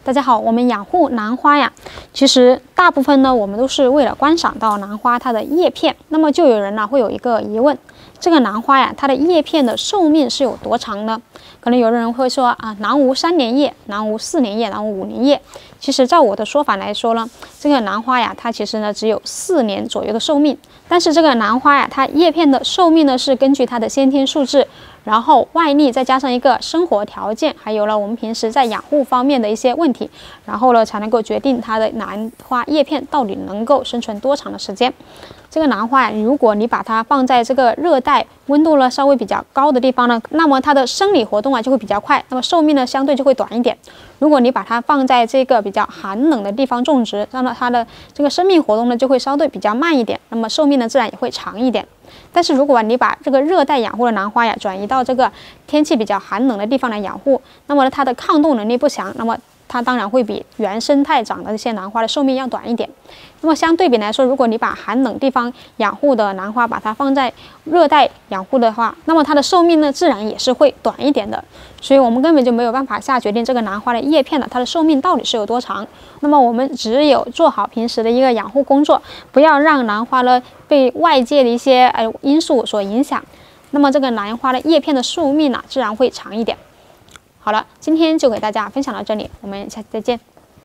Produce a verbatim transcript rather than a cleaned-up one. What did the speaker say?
大家好，我们养护兰花呀，其实大部分呢，我们都是为了观赏到兰花它的叶片。那么就有人呢会有一个疑问，这个兰花呀，它的叶片的寿命是有多长呢？可能有的人会说啊，兰无三年叶，兰无四年叶，兰无五年叶。其实照我的说法来说呢，这个兰花呀，它其实呢只有四年左右的寿命。但是这个兰花呀，它叶片的寿命呢是根据它的先天素质，然后外力再加上一个生活条件，还有了我们平时在养护方面的一些问题，然后呢才能够决定它的兰花叶片到底能够生存多长的时间。这个兰花呀，如果你把它放在这个热带温度呢稍微比较高的地方呢，那么它的生理活动啊就会比较快，那么寿命呢相对就会短一点。如果你把它放在这个比较寒冷的地方种植，那么它的这个生命活动呢就会相对比较慢一点，那么寿命呢自然也会长一点。但是如果你把这个热带养护的兰花呀转移到这个天气比较寒冷的地方来养护，那么它的抗冻能力不强，那么它当然会比原生态长的这些兰花的寿命要短一点。那么相对比来说，如果你把寒冷地方养护的兰花把它放在热带养护的话，那么它的寿命呢自然也是会短一点的。所以我们根本就没有办法下决定这个兰花的叶片的它的寿命到底是有多长。那么我们只有做好平时的一个养护工作，不要让兰花呢被外界的一些呃因素所影响，那么这个兰花的叶片的寿命呢自然会长一点。好了，今天就给大家分享到这里，我们下期再见。